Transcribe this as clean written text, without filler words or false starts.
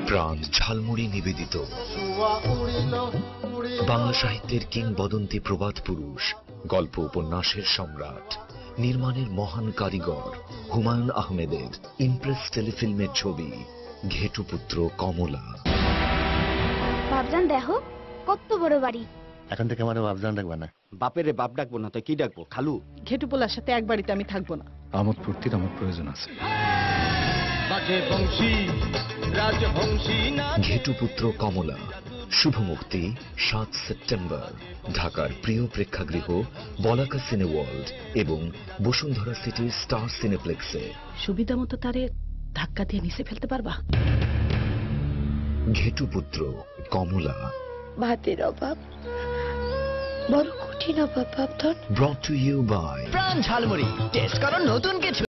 প্রাণ ঝালমুড়ি নিবেদিত বাংলা সাহিত্যের কিংবদন্তি প্রবাদ পুরুষ, গল্প উপন্যাসের সম্রাট, নির্মাণের মহান কারিগর হুমায়ুন আহমেদের ইমপ্রেস টেলিফিল্মের ছবি ঘেটুপুত্র কমলা। বাবজান দেখো কত বড় বাড়ি। এখন থেকে আমার বাবজান ডাকবা না। বাপের বাপ ডাকবো না তো কি ডাকবো? খালু। ঘেটুপোলার সাথে এক বাড়িতে আমি থাকবো না। আমোদ ফুর্তির আমার প্রয়োজন আছে। ঘেটুপুত্র কমলা শুভ মুক্তি 7 সেপ্টেম্বর ঢাকার প্রিয় প্রেক্ষাগৃহ বলাকা সিনে ওয়ার্ল্ড এবং বসুন্ধরা সিটির স্টার সিনেপ্লেক্সে। সুবিধা মতো তারে ধাক্কা দিয়ে নিচে ফেলতে পারবা? ঘেটুপুত্র কমলা। ভাতের অভাব বড় কঠিন অভাব Bapdhan. Brought to you by প্রাণ ঝালমুড়ি, টেস্ট করো নতুন কিছু।